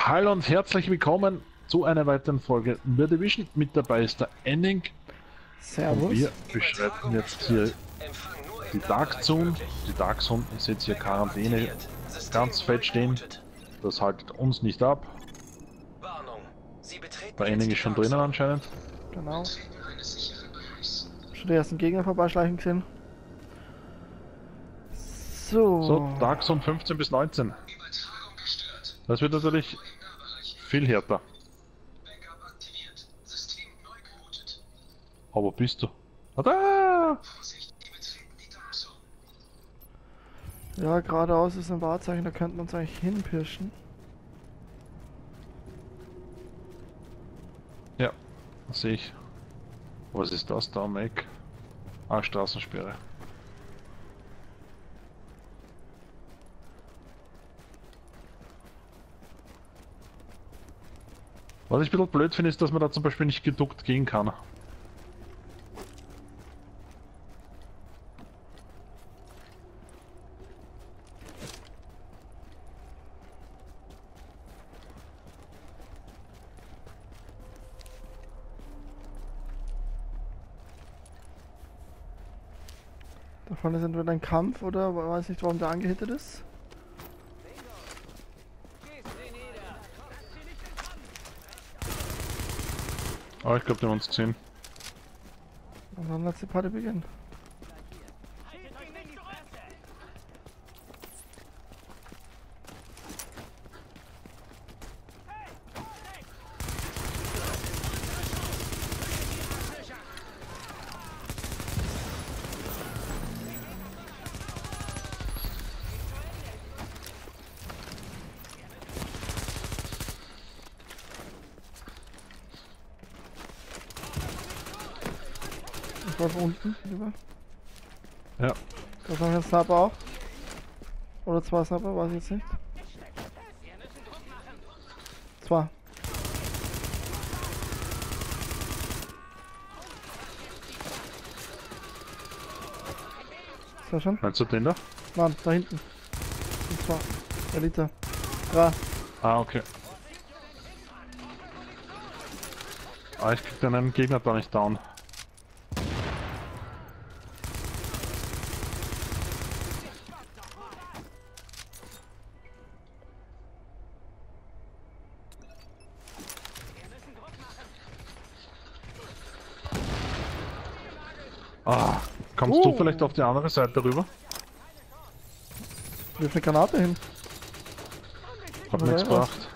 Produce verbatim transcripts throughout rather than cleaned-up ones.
Hallo und herzlich willkommen zu einer weiteren Folge The Division. Mit dabei ist der Enning. Servus. Und wir beschreiten jetzt hier die Dark Zone. Die Dark Zone, ihr seht hier Quarantäne ganz fett stehen. Das haltet uns nicht ab. Der Enning ist schon drinnen anscheinend. Genau. Schon die ersten Gegner vorbeischleichen gesehen. So. So, Dark Zone fünfzehn bis neunzehn. Das wird natürlich viel härter. Aber bist du? Tada! Ja, geradeaus ist ein Wahrzeichen, da könnten wir uns eigentlich hinpirschen. Ja, das sehe ich. Was ist das da am Eck? Ah, Straßensperre. Was ich ein bisschen blöd finde, ist, dass man da zum Beispiel nicht geduckt gehen kann. Da vorne ist entweder ein Kampf oder weiß nicht, warum der angehittet ist. Aber ich glaube, die haben uns gesehen. Und dann lass die Party beginnen. Ich war von unten, lieber. Ja. Da ist noch ein Sniper auch. Oder zwei Sniper, weiß ich jetzt nicht. Zwei. Sehr schön. Meinst du den da? Nein, da hinten. Und zwar Elite. Drei. Ah, okay. Ah, ich krieg den einen Gegner da nicht down. Ah, kommst Uh. du vielleicht auf die andere Seite rüber? Wirf eine Granate hin. Hat Oder nichts was? gebracht.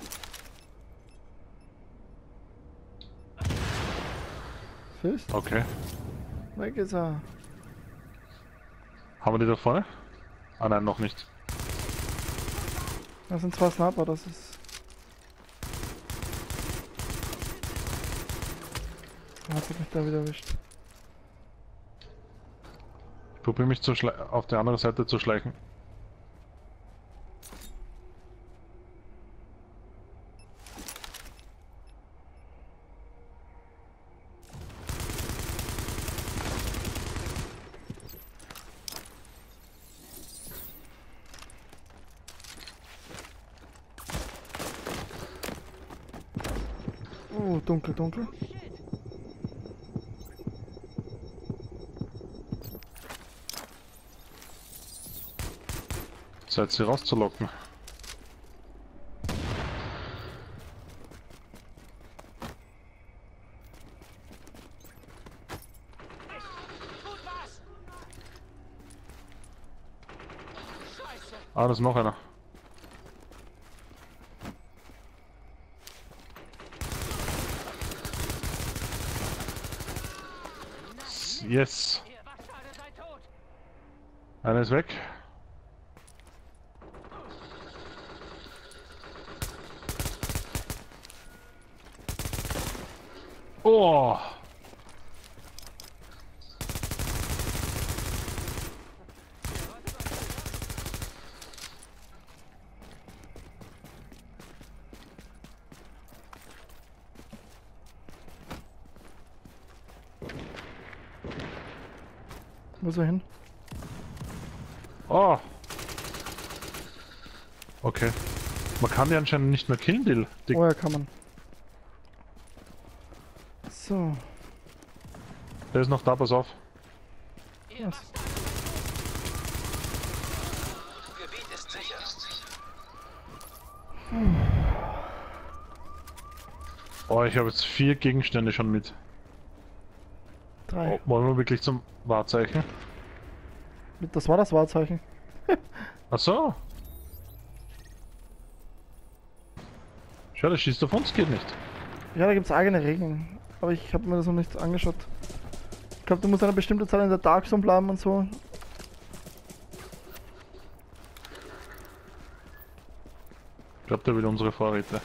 Siehst? Okay. Weg ist er. Haben wir die da vorne? Ah nein, noch nicht. Das sind zwei Sniper, das ist. Da hat sich mich da wieder erwischt. Ich probiere mich zu schle- auf die andere Seite zu schleichen. Oh, dunkel, dunkel. Zeit sie rauszulocken. Ah, da ist noch einer. Yes. Einer ist weg. Oh. Wo ist er hin? Oh. Okay. Man kann die anscheinend nicht mehr killen, die, die Oh ja, kann man. So. Der ist noch da, pass auf. Was? Gebiet ist sicher. Oh, ich habe jetzt vier Gegenstände schon mit. Drei. Oh, wollen wir wirklich zum Wahrzeichen? Das war das Wahrzeichen. Ach so. Schau, das schießt auf uns, geht nicht. Ja, da gibt es eigene Regeln. Aber ich habe mir das noch nicht angeschaut. Ich glaube, du musst eine bestimmte Zeit in der Dark Zone bleiben und so. Ich glaube, der will unsere Vorräte.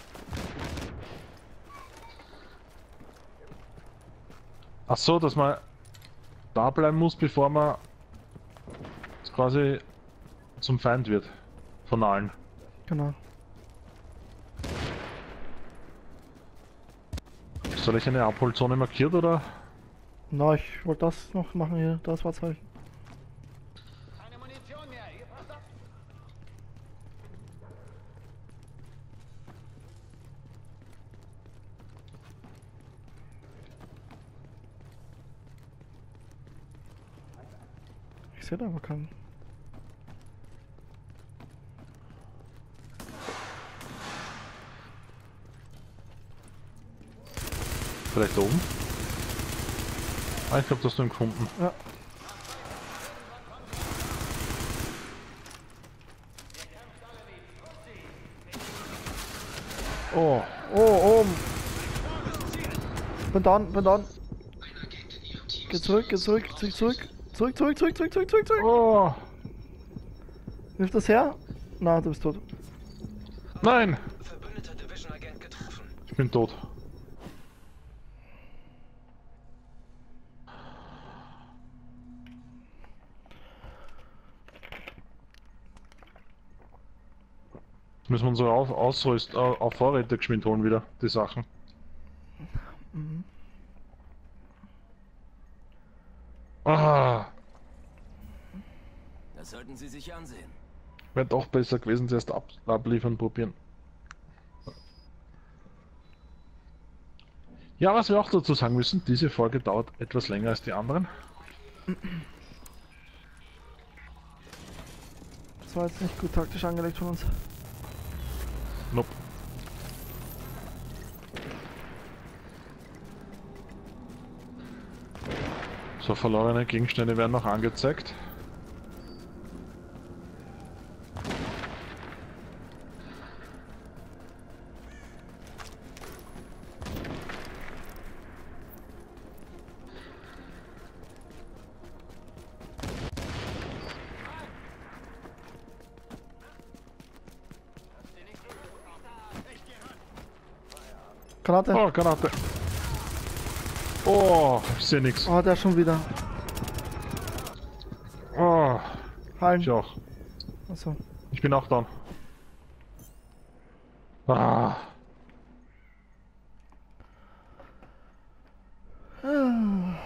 Ach so, dass man da bleiben muss, bevor man quasi zum Feind wird. Von allen. Genau. Soll ich eine Abholzone markiert oder? Na, ich wollte das noch machen hier. Das Wahrzeichen. Keine Munition mehr, ihr passt auf. Ich sehe da aber keinen. Vielleicht da oben? Ah, ich glaube, das hast du ihn gefunden. Ja. Oh, Oh, oben. Bin down, bin down. Geh zurück, geh zurück, zurück, zurück. Zurück, zurück, zurück, zurück, zurück, zurück, zurück. oh, Wirft das her? Na, du bist tot. nein! Verbündeter Division-Agent getroffen. Ich bin tot. Müssen wir unsere auf Ausrüst äh, auf Vorräte geschwind holen wieder, die Sachen. Mhm. Ah, Das sollten Sie sich ansehen. wäre doch besser gewesen, zuerst ab abliefern probieren. Ja, was wir auch dazu sagen müssen, diese Folge dauert etwas länger als die anderen. Das war jetzt nicht gut taktisch angelegt von uns. Nope. So, verlorene Gegenstände werden noch angezeigt. Granate. Oh, Granate. Oh, ich sehe nichts. Oh, der schon wieder. Oh, Heilen. ich auch. Achso. Ich bin auch down. Ah, Ah.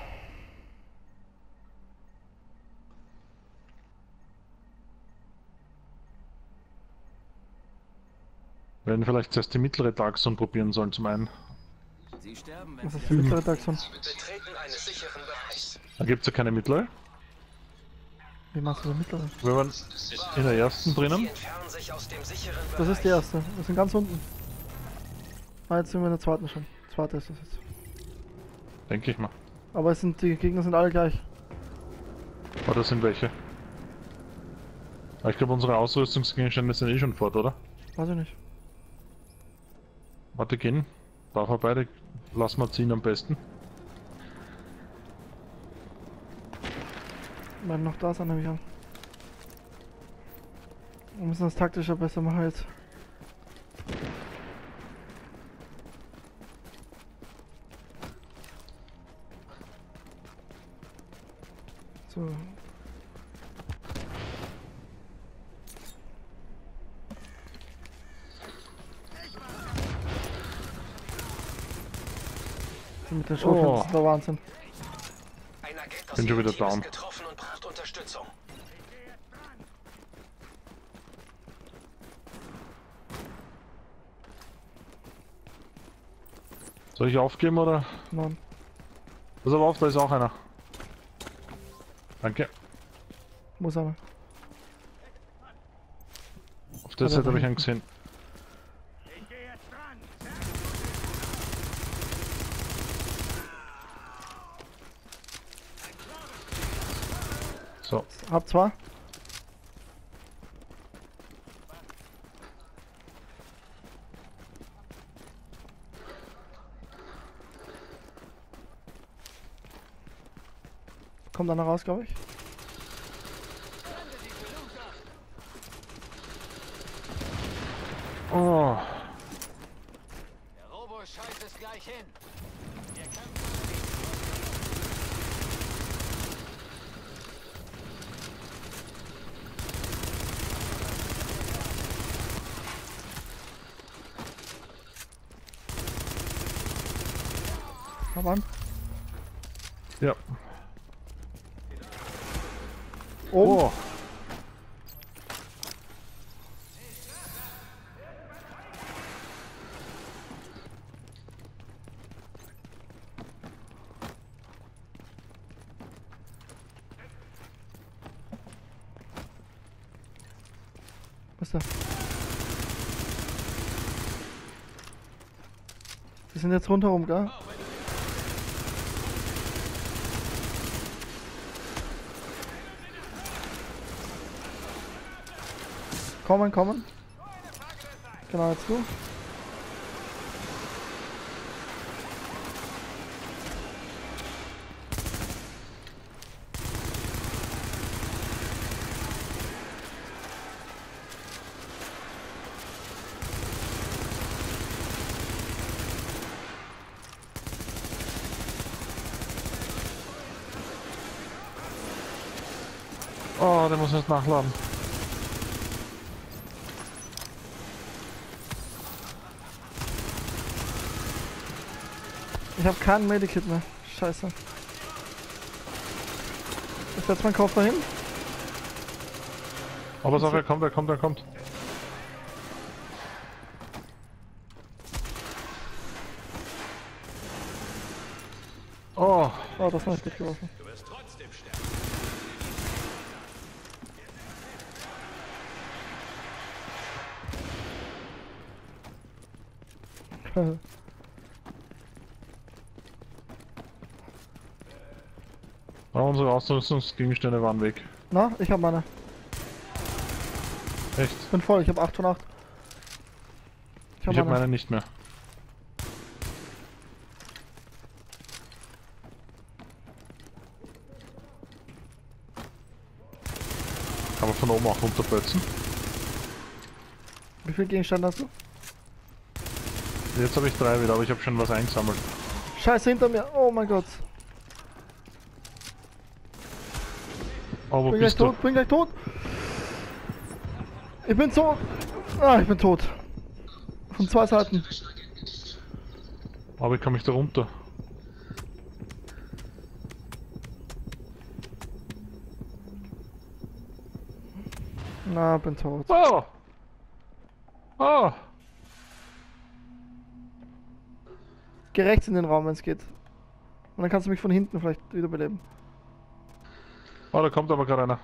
wir werden vielleicht zuerst die mittlere Dark Zone probieren sollen zum einen. Sie sterben, wenn Was Sie ist die mittlere Dark Zone? betreten eines sicheren Bereichs. Da gibt es ja keine mittlere. Wie machst du die mittlere? Wir waren in der ersten Sie drinnen. entfernen sich aus dem sicheren Bereich. Das ist die erste. Wir sind ganz unten. Ah, jetzt sind wir in der zweiten schon. Zweite ist das jetzt. Denke ich mal. Aber es sind, die Gegner sind alle gleich. Oh, das sind welche. Aber ich glaube, unsere Ausrüstungsgegenstände sind eh schon fort, oder? Weiß ich nicht. Warte, gehen. Da vorbei, die lassen wir ziehen am besten. Werden noch da sein, nehme ich an. Wir müssen das taktischer besser machen jetzt. So. Die mit den Schurken, Oh. das ist der Wahnsinn. Ein Agent aus Bin schon Ihrem wieder Team down. ist getroffen und braucht Unterstützung. Soll ich aufgeben oder? Nein. Pass aber auf, da ist auch einer. Danke. Muss aber. Auf der Aber Seite da habe ich hinten. einen gesehen. So. Hab zwei. Kommt einer raus, glaube ich. Oh. Der Robo scheißt es gleich hin. Wir kämpfen. Hab an. Ja. Oben. Oh. Was ist da? Die sind jetzt rundherum, gell? Kommen, kommen. Genau, jetzt du. Oh, der muss jetzt nachladen. Ich habe keinen Medikit mehr. Scheiße. Ich setze meinen Koffer hin. Aber sag, er kommt, er kommt, er kommt. Oh. Oh, das war nicht gut geworfen. Du wirst trotzdem sterben. Aber unsere Ausrüstungsgegenstände waren weg. Na, ich habe meine. Echt? Bin voll, ich habe acht von acht. Ich Ich habe habe meine. meine nicht mehr. Kann man von oben auch runterpötzen? Wie viel Gegenstände hast du? Jetzt habe ich drei wieder, aber ich habe schon was eingesammelt. Scheiße, hinter mir. Oh mein Gott. Oh, wo Bin gleich bist du? tot, bin gleich tot. Ich bin tot. Ah, ich bin tot. Von zwei Seiten. Aber ich komme ich da runter. Na, bin tot. Oh! Oh! Geh rechts in den Raum, wenn es geht. Und dann kannst du mich von hinten vielleicht wiederbeleben. Oh, da kommt aber gerade einer.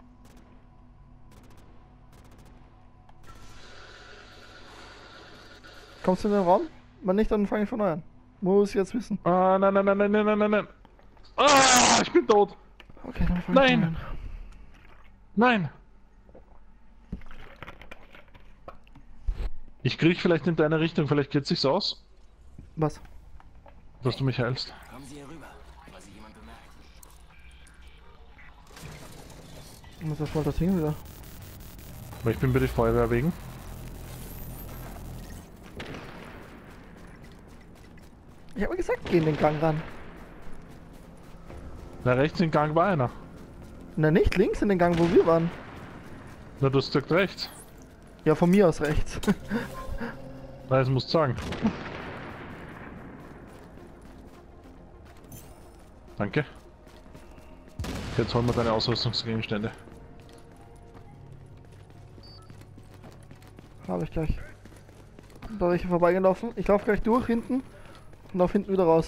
Kommst du in den Raum? Wenn nicht, dann fange ich von neu an. Muss ich jetzt wissen. Ah, nein, nein, nein, nein, nein, nein, nein, nein. Ah, ich bin tot. Okay, dann fange ich Nein. von neu an. Nein. Ich krieg vielleicht in deine Richtung, vielleicht geht sich's aus, Was? dass du mich heilst. Kommen Sie hier rüber, falls Sie jemand bemerkt. Ich muss erstmal das Ding wieder. Aber ich bin bei der Feuerwehr wegen. Ich habe gesagt, geh in den Gang ran. Na, rechts im Gang war einer. Na, nicht links in den Gang, wo wir waren. Na, du hast gesagt rechts. Ja, von mir aus rechts. Na, das musst du sagen. Danke. Jetzt holen wir deine Ausrüstungsgegenstände. Habe ich gleich. Da bin ich vorbeigelaufen. Ich laufe gleich durch hinten. Lauf hinten wieder raus.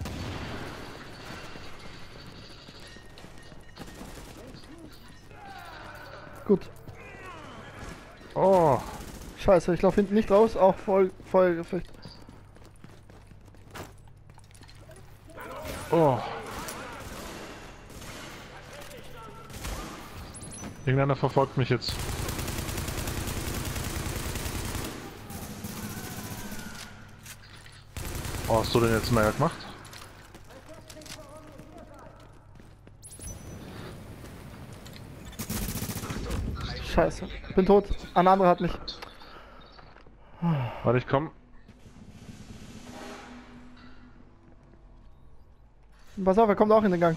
Gut. Oh, Scheiße, ich lauf hinten nicht raus, auch voll Feuergefecht. oh. Irgendeiner verfolgt mich jetzt. Oh, hast du den jetzt mal gemacht? Scheiße, bin tot. Ein anderer hat mich. Warte, ich komm. Pass auf, er kommt auch in den Gang.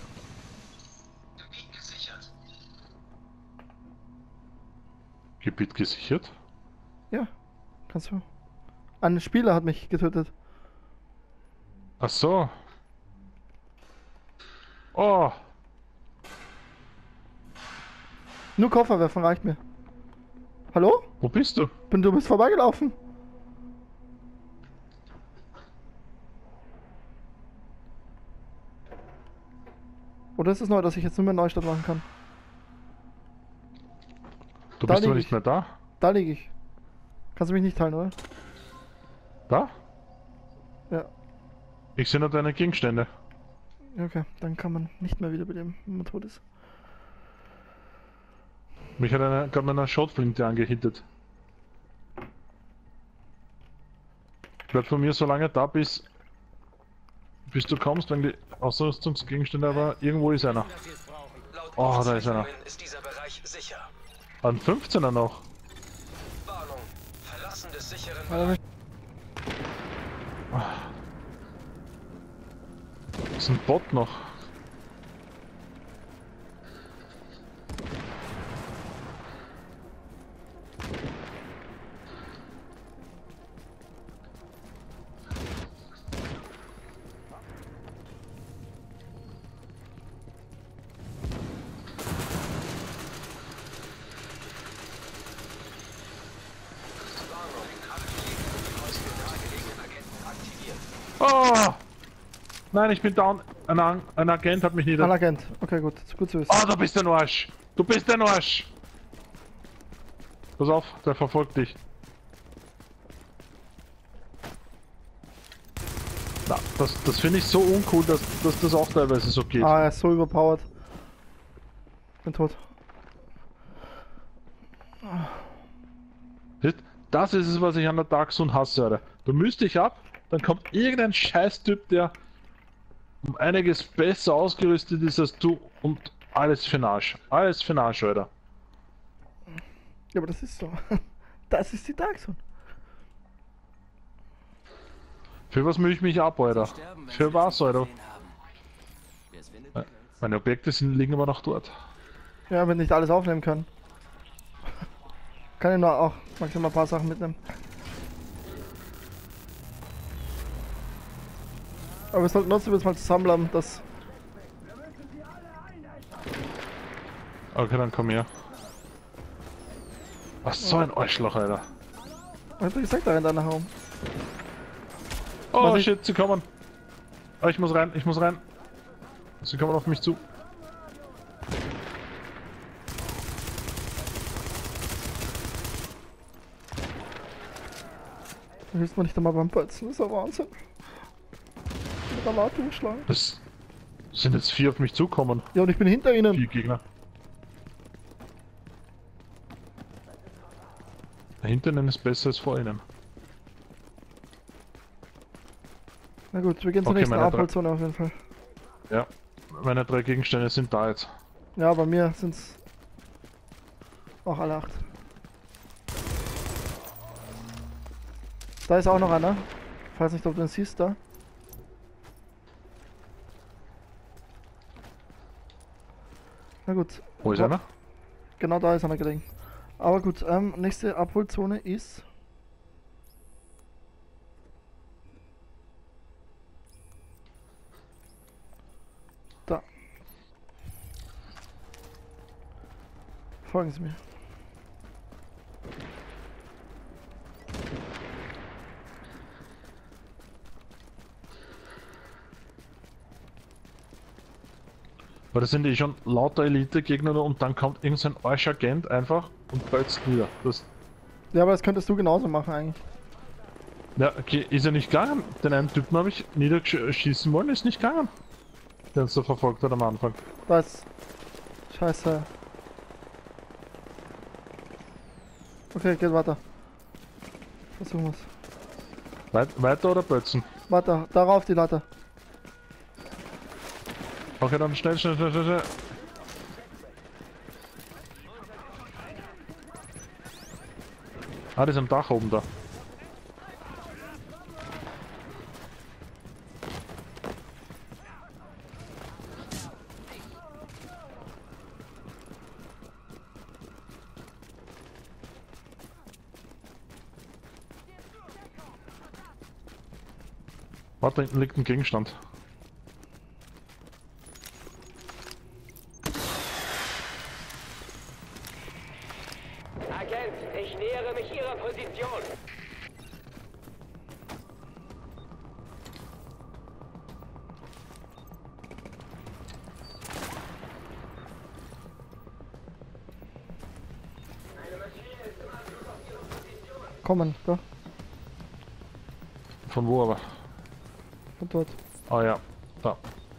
Gebiet gesichert? Ja, kannst du. Ein Spieler hat mich getötet. Ach so. Oh, Nur Koffer werfen reicht mir. Hallo? wo bist du? Bin du bist vorbeigelaufen? Oder ist es neu, dass ich jetzt nur mehr Neustart machen kann? Du Da bist lieg aber nicht ich. mehr da? Da liege ich. Kannst du mich nicht teilen, oder? Da? Ja. Ich sehe nur deine Gegenstände. Okay, dann kann man nicht mehr wiederbeleben, wenn man tot ist. Mich hat einer gerade mit einer Schrotflinte angehittet. Bleib von mir so lange da, bis, bis du kommst, wenn die Ausrüstungsgegenstände, aber irgendwo ist einer. Oh, da ist einer. Ist dieser Bereich sicher. An fünfzehner noch. Warnung. Verlassen des sicheren Hat er mich- Das ist ein Bot noch. Oh! Nein, ich bin down. Ein, An- ein Agent hat mich Ein nieder. Agent. Okay, gut. Ist gut zu wissen. Oh, du bist ein Arsch! Du bist ein Arsch! Pass auf, der verfolgt dich. Na, das, das finde ich so uncool, dass, dass das auch teilweise so geht. Ah, er ist so überpowered. Bin tot. Weißt, das ist es, was ich an der Dark Zone hasse, Alter. Du müsst dich ab, dann kommt irgendein Scheißtyp, der um einiges besser ausgerüstet ist als du und alles für den Arsch. Alles für den Arsch, Alter. Ja, aber das ist so. Das ist die Dark Zone. Für was mühe ich mich ab, Alter? Für was, Alter? Meine Objekte sind, liegen aber noch dort. Ja, wenn nicht alles aufnehmen können. Kann ich nur auch maximal ein paar Sachen mitnehmen. Aber wir sollten trotzdem jetzt mal zusammenbleiben, dass. Okay, dann komm her. Was so ein Arschloch, Alter. Ich hab doch gesagt, da rennt einer herum. Oh Was ich- shit, sie kommen. Oh, ich muss rein, ich muss rein. Sie kommen auf mich zu. Da hilft man nicht einmal beim Pölzen, das ist ja Wahnsinn. Mit der Laut durchschlagen. Das sind jetzt vier auf mich zukommen. Ja, und ich bin hinter ihnen. Vier Gegner. Hinter ihnen ist besser als vor ihnen. Na gut, wir gehen zur Okay, nächsten meine drei- Abholzone auf jeden Fall. Ja, meine drei Gegenstände sind da jetzt. Ja, bei mir sind's auch alle acht. Da ist auch noch einer. Ich weiß nicht, ob du den siehst da. Na gut. Wo ist Wa- einer? Genau da ist einer gelegen. Aber gut, ähm, nächste Abholzone ist. Da. Folgen Sie mir. Weil das sind eh schon lauter Elite-Gegner und dann kommt irgendein Arschagent einfach und pölzt nieder. Das, Ja, aber das könntest du genauso machen eigentlich. ja, okay, ist ja nicht gegangen. Den einen Typen habe ich niederschießen wollen, ist nicht gegangen. Der uns so verfolgt hat am Anfang. Was? Scheiße. Okay, geht weiter. Versuchen wir's. Weit, weiter oder pölzen? Weiter, darauf die Latte. Okay, dann schnell, schnell, schnell, schnell, schnell. Ah, das ist am Dach oben da. Warte, da hinten liegt ein Gegenstand. Agent, ich nähere mich Ihrer Position. Kommen, da. Von wo aber? Von dort. Ah ja, da.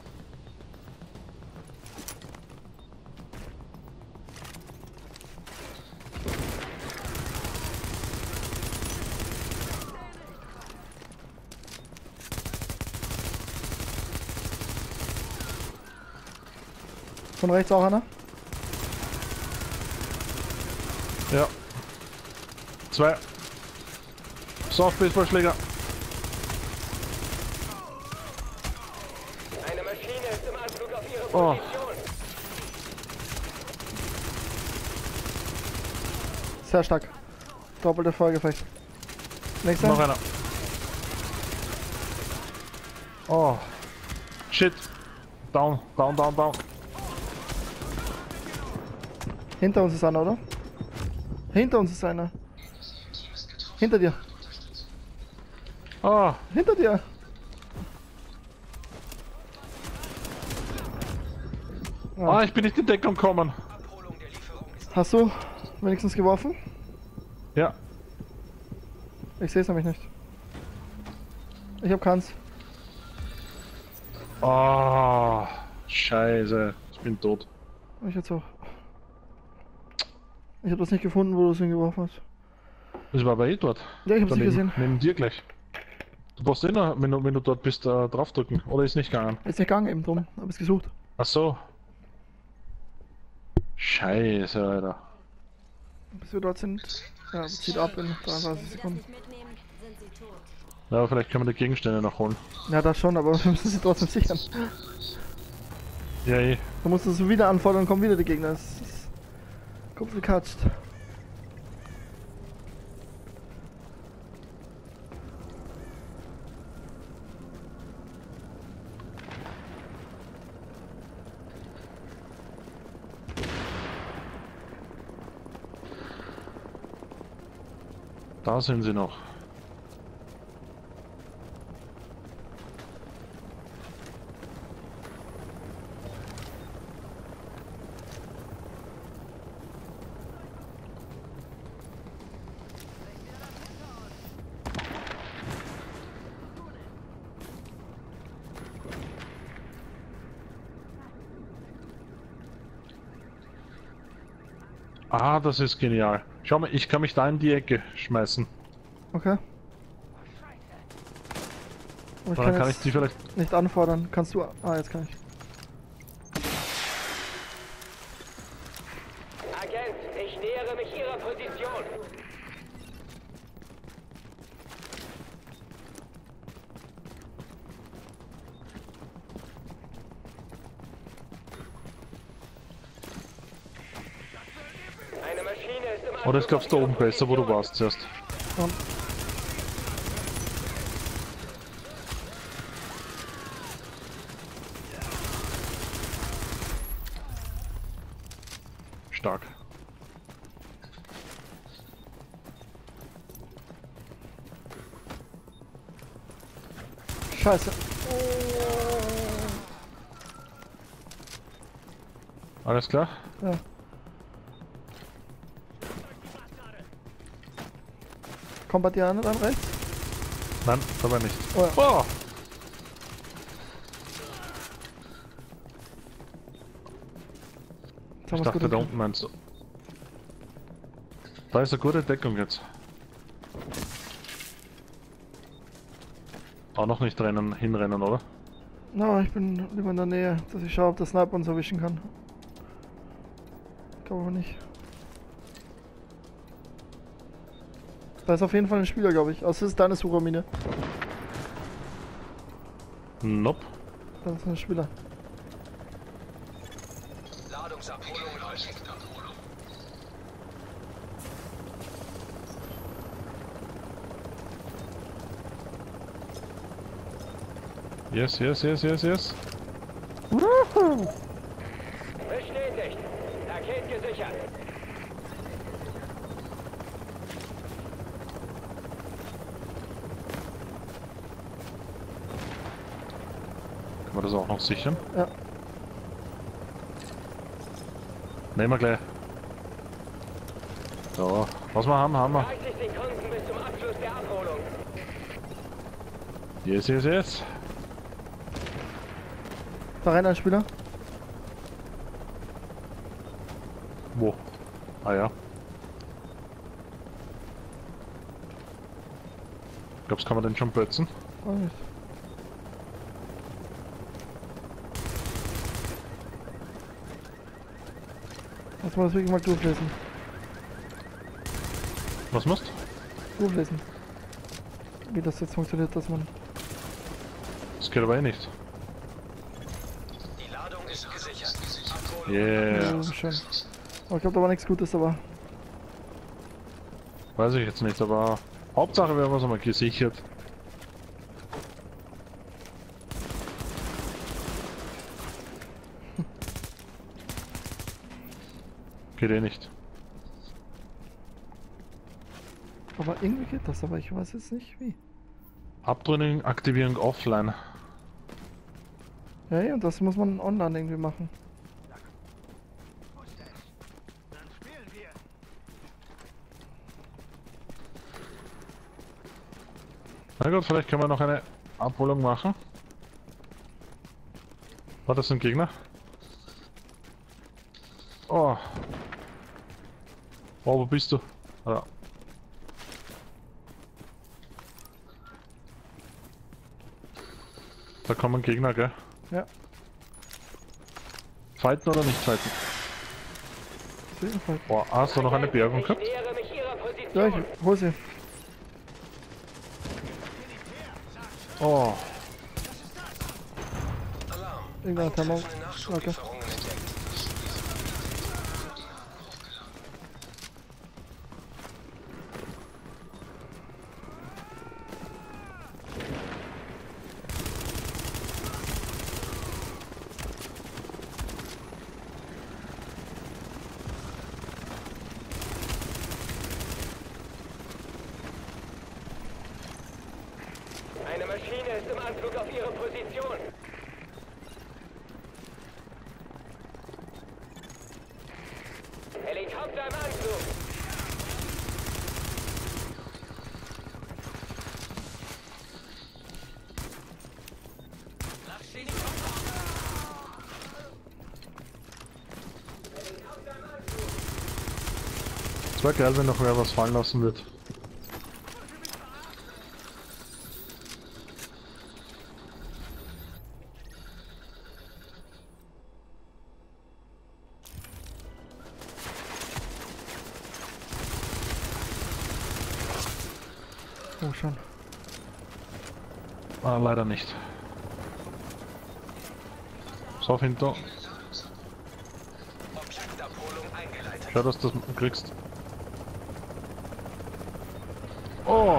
Von rechts auch einer. Ja. Zwei. Soft-Baseballschläger. Eine Maschine ist im Anflug auf Ihre Oh. Position. Sehr stark. Doppelte Feuergefecht. Nächster. Noch einer. Oh. Shit. Down, down, down, down. Hinter uns ist einer, oder? Hinter uns ist einer. Hinter dir. Ah, Hinter dir. ah, ich bin nicht in Deckung gekommen. Hast du wenigstens geworfen? Ja. Ich sehe es nämlich nicht. Ich hab keins. Ah, scheiße. Ich bin tot. Ich jetzt auch. Ich habe das nicht gefunden, wo du es hingeworfen hast. Das war aber eh dort. Ja, ich hab's nicht Daneben, gesehen. Neben dir gleich. Du brauchst eh noch, wenn du, wenn du dort bist, äh, draufdrücken. Oder ist nicht gegangen? Ist nicht gegangen eben drum. Hab es gesucht. Ach so. Scheiße, Alter. Bis wir dort sind. Ja, zieht ab in dreiunddreißig Sekunden. mitnehmen, sind sie tot. Ja, aber vielleicht können wir die Gegenstände noch holen. Ja, das schon, aber wir müssen sie trotzdem sichern. Ja, eh. Du musst es wieder anfordern und kommen wieder die Gegner. Das ist Kopf gekatscht. Da sind sie noch. Ah, das ist genial. Schau mal, ich kann mich da in die Ecke schmeißen. Okay. Aber ich Dann kann, kann jetzt ich die vielleicht... nicht anfordern. Kannst du... Ah, jetzt kann ich. Agent, ich nähere mich Ihrer Position. Eine Maschine ist im Anflug. Oder ich glaub's da oben besser, wo du warst zuerst. Und Stark. Scheiße. Alles klar? Ja. Kommt bei dir an dann rechts? Nein, dabei nicht. Oh ja. Oh! Jetzt haben Ich wir's dachte, gut da im unten meinst du. Da ist eine gute Deckung jetzt. Auch noch nicht rennen, hinrennen, oder? Na, ich bin lieber in der Nähe, dass ich schaue, ob der Sniper uns erwischen kann. Ich glaube aber nicht. Da ist auf jeden Fall ein Spieler, glaube ich. Außer es ist deine Suchermine. Nope. Da ist ein Spieler. Ladungsabholung läuft. Yes, yes, yes, yes, yes. Woohoo! Bestätigt. Paket gesichert. Können wir das auch noch sichern? Ja. Nehmen wir gleich. So, was wir haben, haben wir. dreißig Sekunden bis zum Abschluss der Abholung. Yes, yes, yes. Da rein ein Spieler. Wo? Ah ja. Glaubst du, kann man den schon pötzen? Weiß nicht. Lass mal das wirklich mal durchlesen. Was musst? Durchlesen. Wie das jetzt funktioniert, dass man. Das geht aber eh nicht. Die Ladung ist gesichert. Abholung. Yeah. Ja, schön. Aber ich glaube, da war nichts Gutes dabei. Weiß ich jetzt nicht, aber Hauptsache wir haben es einmal gesichert. Geht eh nicht. Aber irgendwie geht das, aber ich weiß jetzt nicht wie. Abtrennung, Aktivierung offline. Ja, ja, und das muss man online irgendwie machen. Na gut, vielleicht können wir noch eine Abholung machen. War das ein Gegner? Oh. Oh, wo bist du? Ja. Da kommen Gegner, gell? Ja, Fighten oder nicht fighten? auf jeden Fall. Boah, hast du noch eine Bergung Ich gehabt? nähere mich Ihrer Position. Ja, ich hol sie. Oh, Alarm. Irgendein Thermo. Eine Nachschublieferungen entdeckt. Eine Maschine ist im Anflug auf Ihre Position. Helikopter im Anflug. es wäre geil, wenn noch wer was fallen lassen wird. Oh, schon. Ah, leider nicht. So, hinter. Objektabholung eingeleitet. Schau, dass du das kriegst. Oh!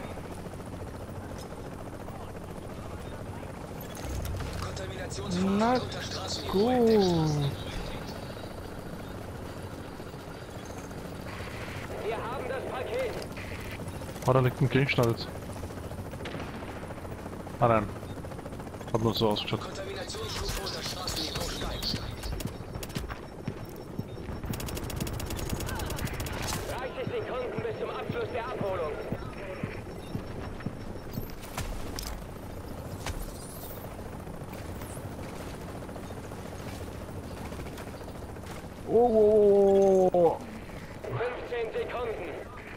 Kontaminationsvorrat Na unter Straßenniveau entdeckt. gut. Wir haben das Paket. Oh, da liegt ein Gegenstand jetzt. Ah nein. Hat nur so ausgeschaut. Kontaminationsstufe unter Straßenniveau steigt. Sekunden bis zum Abschluss der Abholung. Oh, fünfzehn Sekunden.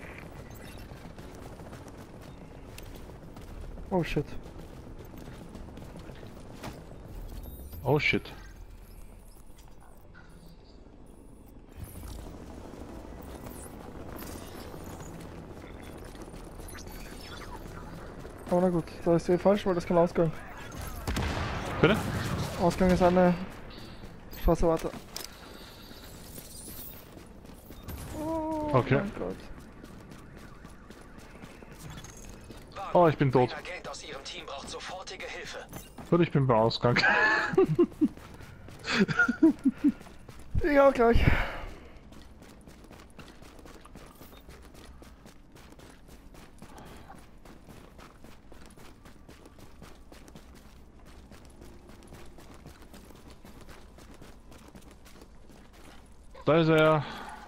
Oh shit. oh shit. Oh na gut, da ist eh falsch, weil das kein Ausgang. Bitte? Ausgang ist eine schwarze Warte. Oh Okay. mein Gott. Oh, ich bin tot. Ein Agent aus Ihrem Team braucht sofortige Hilfe. Gut, ich bin beim Ausgang. Ich auch gleich. Da ist er.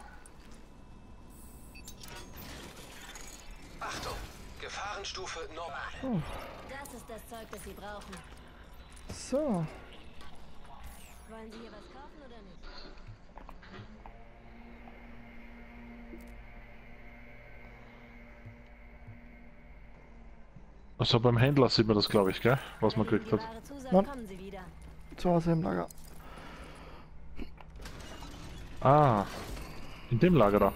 Achtung, Gefahrenstufe normal. Das ist das Zeug, das Sie brauchen. So. Wollen Sie hier was kaufen oder nicht? Also beim Händler sieht man das, glaube ich, gell? Was man Wenn Ihnen gekriegt die hat. Ware zusagt, Nein. kommen Sie wieder. Zu Hause im Lager. Ah, in dem Lager da.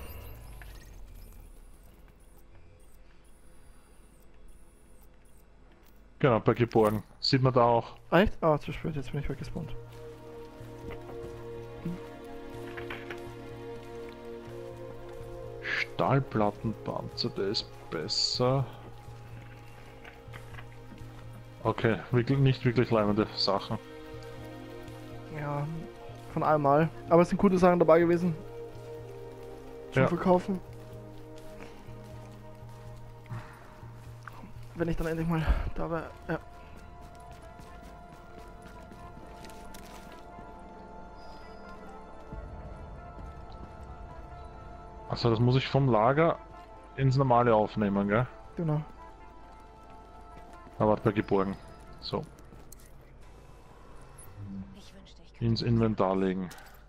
Genau, bei Geborgen. Sieht man da auch. Echt? Ah, zu spät, jetzt bin ich weggespawnt. Stahlplattenpanzer, der ist besser. Okay, wirklich, nicht wirklich leibende Sachen. Ja, von einmal. Aber es sind gute Sachen dabei gewesen. Zum Ja. Verkaufen. Wenn ich dann endlich mal da wäre. Ja. Also das muss ich vom Lager ins normale aufnehmen, gell? Genau. Aber bei Geborgen. So, Ich wünschte, ich könnte. ins Inventar legen.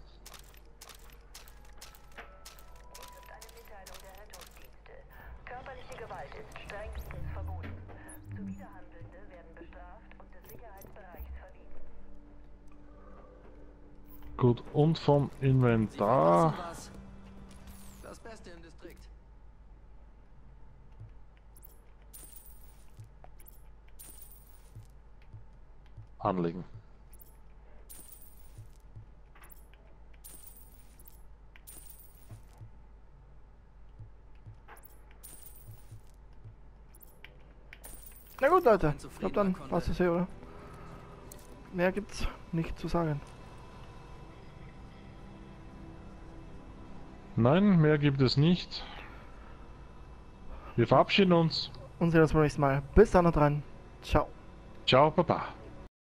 Eine Mitteilung der Rettungsdienste. Körperliche Gewalt ist strengstens verboten. Zuwiderhandelnde werden bestraft und des Sicherheitsbereichs verwiesen. Gut, und vom Inventar. Das Beste im Distrikt. Anlegen. Na gut, Leute. Ich glaube, dann passt es hier, oder? Mehr gibt's nicht zu sagen. Nein, mehr gibt es nicht. Wir verabschieden uns. Und sehen uns beim nächsten Mal. Bis dann und rein. Ciao. Ciao, Baba.